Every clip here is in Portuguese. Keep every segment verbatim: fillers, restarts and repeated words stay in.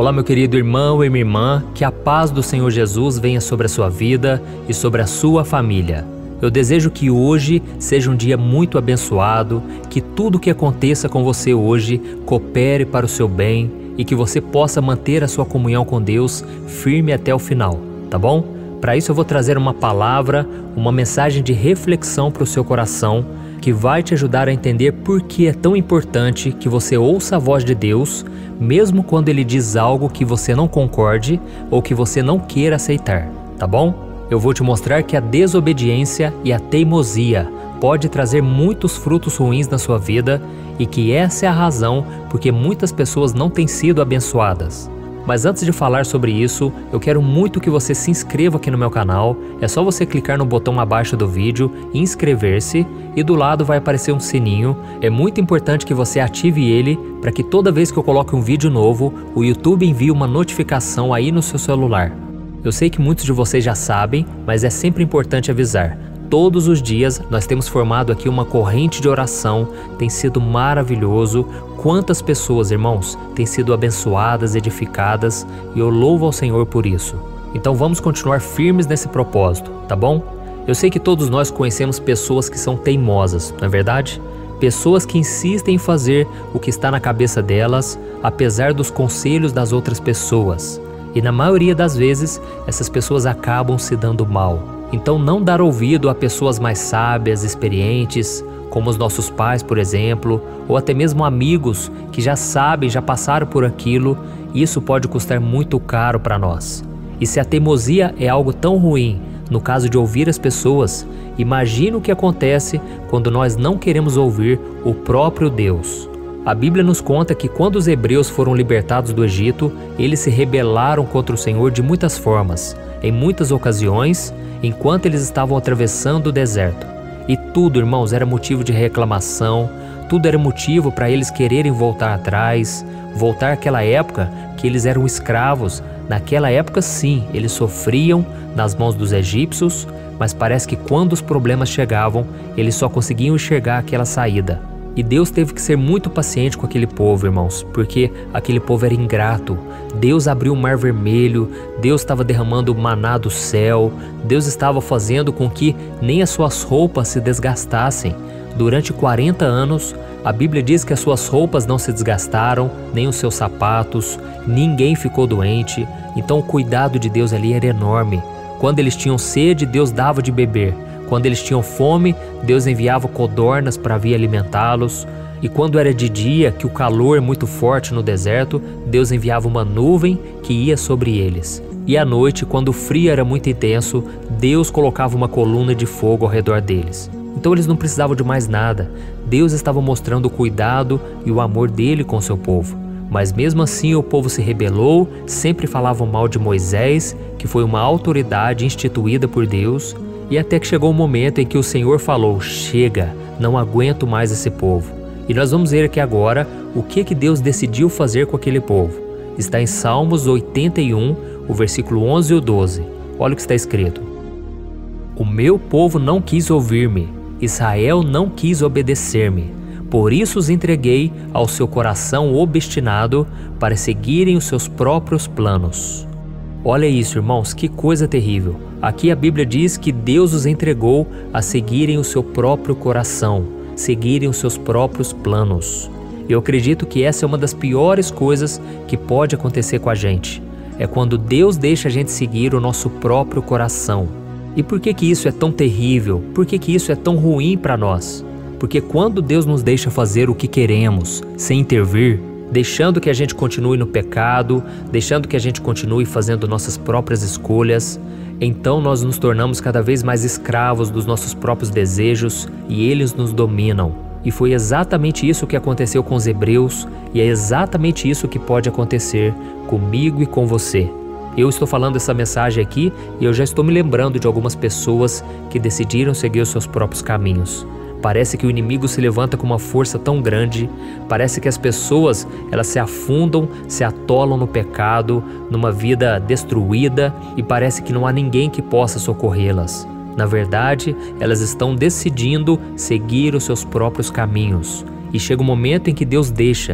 Olá, meu querido irmão e minha irmã, que a paz do Senhor Jesus venha sobre a sua vida e sobre a sua família. Eu desejo que hoje seja um dia muito abençoado, que tudo o que aconteça com você hoje coopere para o seu bem e que você possa manter a sua comunhão com Deus firme até o final, tá bom? Para isso eu vou trazer uma palavra, uma mensagem de reflexão para o seu coração, que vai te ajudar a entender por que é tão importante que você ouça a voz de Deus, mesmo quando Ele diz algo que você não concorde ou que você não queira aceitar, tá bom? Eu vou te mostrar que a desobediência e a teimosia pode trazer muitos frutos ruins na sua vida e que essa é a razão porque muitas pessoas não têm sido abençoadas. Mas antes de falar sobre isso, eu quero muito que você se inscreva aqui no meu canal. É só você clicar no botão abaixo do vídeo, inscrever-se, e do lado vai aparecer um sininho. É muito importante que você ative ele para que toda vez que eu coloque um vídeo novo, o YouTube envie uma notificação aí no seu celular. Eu sei que muitos de vocês já sabem, mas é sempre importante avisar. Todos os dias nós temos formado aqui uma corrente de oração, tem sido maravilhoso. Quantas pessoas, irmãos, têm sido abençoadas, edificadas, e eu louvo ao Senhor por isso. Então vamos continuar firmes nesse propósito, tá bom? Eu sei que todos nós conhecemos pessoas que são teimosas, não é verdade? Pessoas que insistem em fazer o que está na cabeça delas, apesar dos conselhos das outras pessoas. E na maioria das vezes, essas pessoas acabam se dando mal. Então não dar ouvido a pessoas mais sábias, experientes, como os nossos pais, por exemplo, ou até mesmo amigos que já sabem, já passaram por aquilo, isso pode custar muito caro para nós. E se a teimosia é algo tão ruim, no caso de ouvir as pessoas, imagina o que acontece quando nós não queremos ouvir o próprio Deus. A Bíblia nos conta que quando os hebreus foram libertados do Egito, eles se rebelaram contra o Senhor de muitas formas, em muitas ocasiões, enquanto eles estavam atravessando o deserto. E tudo, irmãos, era motivo de reclamação, tudo era motivo para eles quererem voltar atrás, voltar àquela época que eles eram escravos. Naquela época, sim, eles sofriam nas mãos dos egípcios, mas parece que quando os problemas chegavam, eles só conseguiam enxergar aquela saída. E Deus teve que ser muito paciente com aquele povo, irmãos, porque aquele povo era ingrato. Deus abriu o mar vermelho, Deus estava derramando maná do céu, Deus estava fazendo com que nem as suas roupas se desgastassem. Durante quarenta anos, a Bíblia diz que as suas roupas não se desgastaram, nem os seus sapatos, ninguém ficou doente. Então o cuidado de Deus ali era enorme. Quando eles tinham sede, Deus dava de beber. Quando eles tinham fome, Deus enviava codornas para vir alimentá-los. E quando era de dia, que o calor é muito forte no deserto, Deus enviava uma nuvem que ia sobre eles. E à noite, quando o frio era muito intenso, Deus colocava uma coluna de fogo ao redor deles. Então eles não precisavam de mais nada. Deus estava mostrando o cuidado e o amor dele com o seu povo. Mas mesmo assim o povo se rebelou, sempre falavam mal de Moisés, que foi uma autoridade instituída por Deus. E até que chegou o momento em que o Senhor falou: chega, não aguento mais esse povo. E nós vamos ver aqui agora o que, que Deus decidiu fazer com aquele povo. Está em Salmos oitenta e um, o versículo onze e o doze. Olha o que está escrito: o meu povo não quis ouvir-me, Israel não quis obedecer-me. Por isso os entreguei ao seu coração obstinado para seguirem os seus próprios planos. Olha isso, irmãos, que coisa terrível. Aqui a Bíblia diz que Deus os entregou a seguirem o seu próprio coração, seguirem os seus próprios planos. Eu acredito que essa é uma das piores coisas que pode acontecer com a gente. É quando Deus deixa a gente seguir o nosso próprio coração. E por que que isso é tão terrível? Por que que isso é tão ruim para nós? Porque quando Deus nos deixa fazer o que queremos, sem intervir, deixando que a gente continue no pecado, deixando que a gente continue fazendo nossas próprias escolhas, então nós nos tornamos cada vez mais escravos dos nossos próprios desejos e eles nos dominam. E foi exatamente isso que aconteceu com os hebreus e é exatamente isso que pode acontecer comigo e com você. Eu estou falando essa mensagem aqui e eu já estou me lembrando de algumas pessoas que decidiram seguir os seus próprios caminhos. Parece que o inimigo se levanta com uma força tão grande, parece que as pessoas elas se afundam, se atolam no pecado, numa vida destruída e parece que não há ninguém que possa socorrê-las. Na verdade, elas estão decidindo seguir os seus próprios caminhos. E chega um momento em que Deus deixa,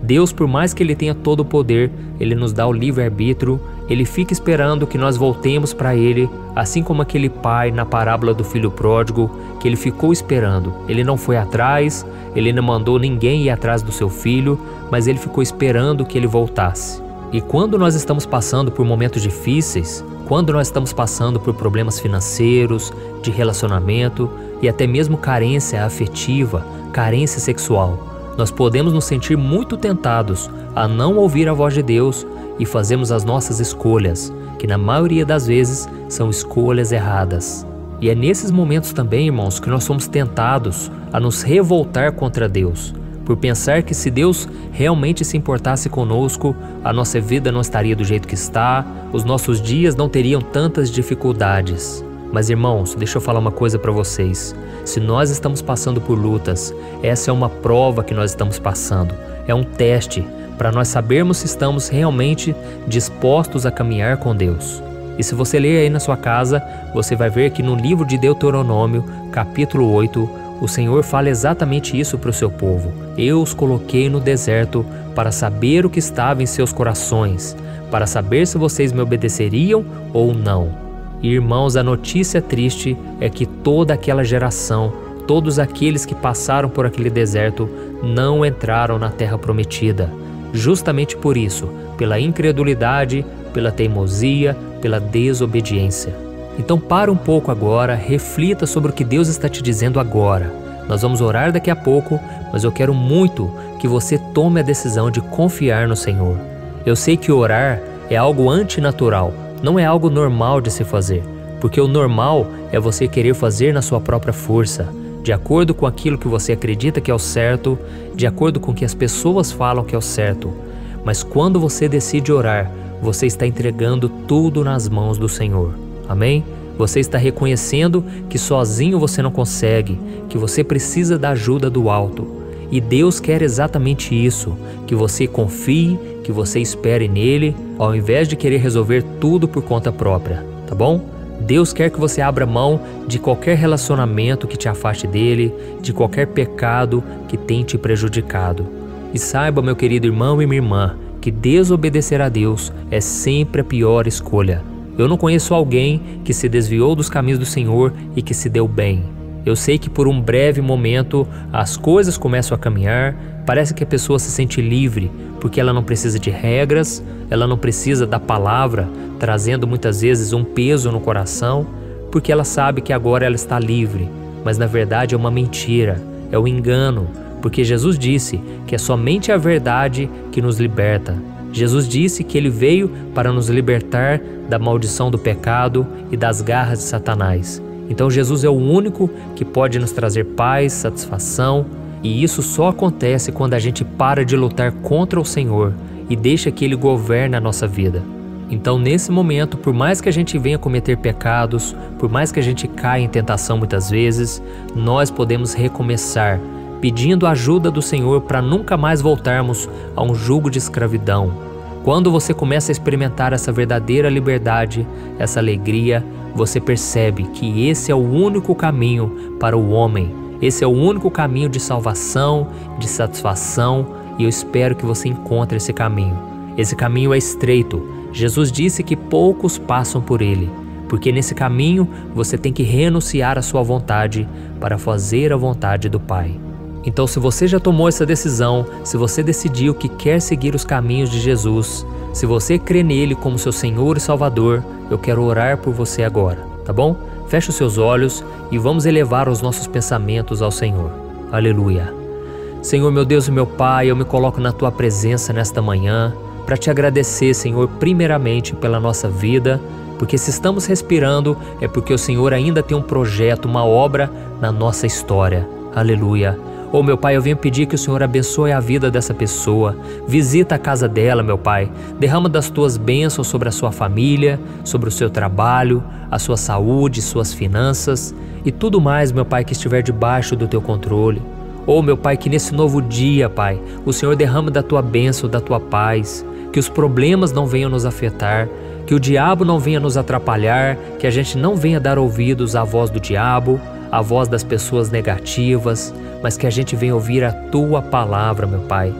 Deus, por mais que Ele tenha todo o poder, Ele nos dá o livre-arbítrio, Ele fica esperando que nós voltemos para Ele, assim como aquele pai na parábola do filho pródigo, que ele ficou esperando. Ele não foi atrás, ele não mandou ninguém ir atrás do seu filho, mas ele ficou esperando que ele voltasse. E quando nós estamos passando por momentos difíceis, quando nós estamos passando por problemas financeiros, de relacionamento e até mesmo carência afetiva, carência sexual, nós podemos nos sentir muito tentados a não ouvir a voz de Deus e fazermos as nossas escolhas, que na maioria das vezes são escolhas erradas. E é nesses momentos também, irmãos, que nós somos tentados a nos revoltar contra Deus, por pensar que se Deus realmente se importasse conosco, a nossa vida não estaria do jeito que está, os nossos dias não teriam tantas dificuldades. Mas, irmãos, deixa eu falar uma coisa para vocês. Se nós estamos passando por lutas, essa é uma prova que nós estamos passando. É um teste para nós sabermos se estamos realmente dispostos a caminhar com Deus. E se você ler aí na sua casa, você vai ver que no livro de Deuteronômio, capítulo oito, o Senhor fala exatamente isso para o seu povo. Eu os coloquei no deserto para saber o que estava em seus corações, para saber se vocês me obedeceriam ou não. E, irmãos, a notícia triste é que toda aquela geração, todos aqueles que passaram por aquele deserto, não entraram na terra prometida. Justamente por isso, pela incredulidade, pela teimosia, pela desobediência. Então para um pouco agora, reflita sobre o que Deus está te dizendo agora. Nós vamos orar daqui a pouco, mas eu quero muito que você tome a decisão de confiar no Senhor. Eu sei que orar é algo antinatural, não é algo normal de se fazer, porque o normal é você querer fazer na sua própria força, de acordo com aquilo que você acredita que é o certo, de acordo com o que as pessoas falam que é o certo. Mas quando você decide orar, você está entregando tudo nas mãos do Senhor. Amém? Você está reconhecendo que sozinho você não consegue, que você precisa da ajuda do alto. E Deus quer exatamente isso, que você confie, que você espere nele, ao invés de querer resolver tudo por conta própria, tá bom? Deus quer que você abra mão de qualquer relacionamento que te afaste dele, de qualquer pecado que tenha te prejudicado. E saiba, meu querido irmão e minha irmã, que desobedecer a Deus é sempre a pior escolha. Eu não conheço alguém que se desviou dos caminhos do Senhor e que se deu bem. Eu sei que por um breve momento as coisas começam a caminhar, parece que a pessoa se sente livre, porque ela não precisa de regras, ela não precisa da palavra, trazendo muitas vezes um peso no coração, porque ela sabe que agora ela está livre, mas na verdade é uma mentira, é um engano, porque Jesus disse que é somente a verdade que nos liberta. Jesus disse que Ele veio para nos libertar da maldição do pecado e das garras de Satanás. Então Jesus é o único que pode nos trazer paz, satisfação, e isso só acontece quando a gente para de lutar contra o Senhor e deixa que Ele governe a nossa vida. Então nesse momento, por mais que a gente venha cometer pecados, por mais que a gente caia em tentação muitas vezes, nós podemos recomeçar, pedindo a ajuda do Senhor para nunca mais voltarmos a um jugo de escravidão. Quando você começa a experimentar essa verdadeira liberdade, essa alegria, você percebe que esse é o único caminho para o homem. Esse é o único caminho de salvação, de satisfação, e eu espero que você encontre esse caminho. Esse caminho é estreito. Jesus disse que poucos passam por ele, porque nesse caminho você tem que renunciar à sua vontade para fazer a vontade do Pai. Então, se você já tomou essa decisão, se você decidiu que quer seguir os caminhos de Jesus, se você crê nele como seu Senhor e Salvador, eu quero orar por você agora, tá bom? Feche os seus olhos e vamos elevar os nossos pensamentos ao Senhor. Aleluia. Senhor, meu Deus e meu Pai, eu me coloco na Tua presença nesta manhã para Te agradecer, Senhor, primeiramente pela nossa vida, porque se estamos respirando é porque o Senhor ainda tem um projeto, uma obra na nossa história. Aleluia. Oh, meu Pai, eu venho pedir que o Senhor abençoe a vida dessa pessoa. Visita a casa dela, meu Pai. Derrama das Tuas bênçãos sobre a sua família, sobre o seu trabalho, a sua saúde, suas finanças e tudo mais, meu Pai, que estiver debaixo do Teu controle. Oh, meu Pai, que nesse novo dia, Pai, o Senhor derrama da Tua bênção, da Tua paz, que os problemas não venham nos afetar, que o diabo não venha nos atrapalhar, que a gente não venha dar ouvidos à voz do diabo, à voz das pessoas negativas, mas que a gente venha ouvir a Tua palavra, meu Pai.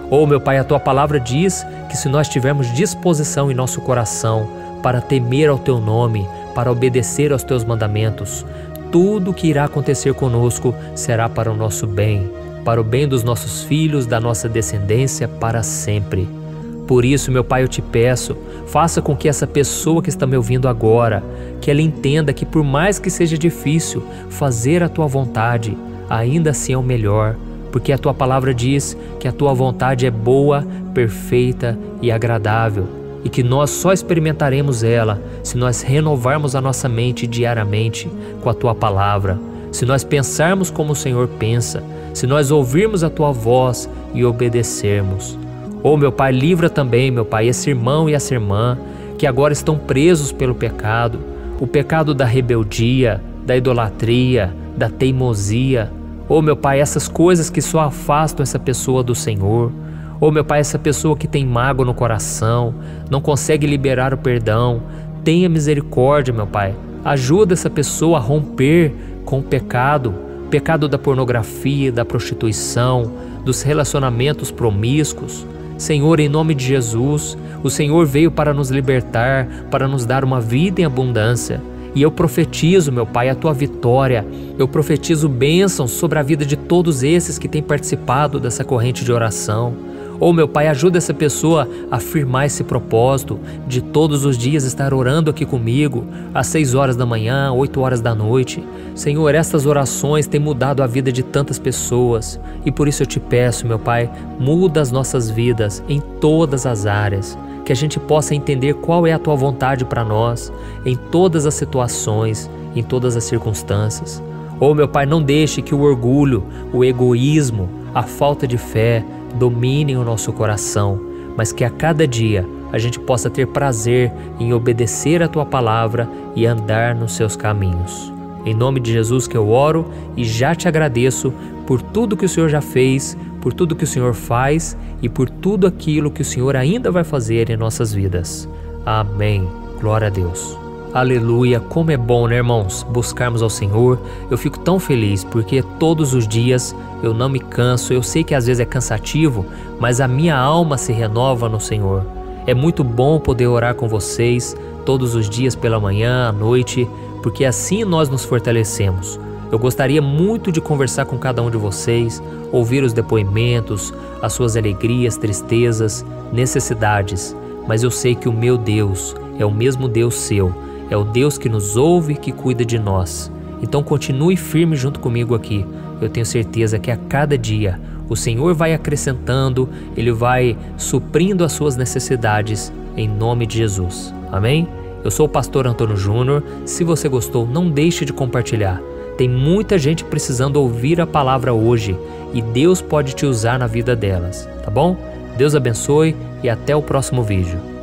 Oh, meu Pai, a Tua palavra diz que se nós tivermos disposição em nosso coração para temer ao Teu nome, para obedecer aos Teus mandamentos, tudo que irá acontecer conosco será para o nosso bem, para o bem dos nossos filhos, da nossa descendência para sempre. Por isso, meu Pai, eu te peço, faça com que essa pessoa que está me ouvindo agora, que ela entenda que por mais que seja difícil fazer a Tua vontade, ainda assim é o melhor, porque a Tua palavra diz que a Tua vontade é boa, perfeita e agradável, e que nós só experimentaremos ela se nós renovarmos a nossa mente diariamente com a Tua palavra, se nós pensarmos como o Senhor pensa, se nós ouvirmos a Tua voz e obedecermos. Oh, meu Pai, livra também, meu Pai, esse irmão e essa irmã que agora estão presos pelo pecado, o pecado da rebeldia, da idolatria, da teimosia. Oh, meu Pai, essas coisas que só afastam essa pessoa do Senhor. Oh, meu Pai, essa pessoa que tem mágoa no coração, não consegue liberar o perdão. Tenha misericórdia, meu Pai. Ajuda essa pessoa a romper com o pecado, pecado da pornografia, da prostituição, dos relacionamentos promíscuos. Senhor, em nome de Jesus, o Senhor veio para nos libertar, para nos dar uma vida em abundância. E eu profetizo, meu Pai, a Tua vitória. Eu profetizo bênçãos sobre a vida de todos esses que têm participado dessa corrente de oração. Oh, meu Pai, ajuda essa pessoa a firmar esse propósito de todos os dias estar orando aqui comigo, às seis horas da manhã, oito horas da noite. Senhor, estas orações têm mudado a vida de tantas pessoas e por isso eu te peço, meu Pai, muda as nossas vidas em todas as áreas, que a gente possa entender qual é a Tua vontade para nós, em todas as situações, em todas as circunstâncias. Oh, meu Pai, não deixe que o orgulho, o egoísmo, a falta de fé dominem o nosso coração, mas que a cada dia a gente possa ter prazer em obedecer a Tua palavra e andar nos Seus caminhos. Em nome de Jesus que eu oro e já te agradeço por tudo que o Senhor já fez, por tudo que o Senhor faz e por tudo aquilo que o Senhor ainda vai fazer em nossas vidas. Amém. Glória a Deus. Aleluia, como é bom, né, irmãos, buscarmos ao Senhor. Eu fico tão feliz porque todos os dias eu não me canso. Eu sei que às vezes é cansativo, mas a minha alma se renova no Senhor. É muito bom poder orar com vocês todos os dias pela manhã, à noite, porque assim nós nos fortalecemos. Eu gostaria muito de conversar com cada um de vocês, ouvir os depoimentos, as suas alegrias, tristezas, necessidades, mas eu sei que o meu Deus é o mesmo Deus seu. É o Deus que nos ouve e que cuida de nós. Então continue firme junto comigo aqui. Eu tenho certeza que a cada dia o Senhor vai acrescentando, Ele vai suprindo as suas necessidades em nome de Jesus. Amém? Eu sou o pastor Antônio Júnior. Se você gostou, não deixe de compartilhar. Tem muita gente precisando ouvir a palavra hoje e Deus pode te usar na vida delas, tá bom? Deus abençoe e até o próximo vídeo.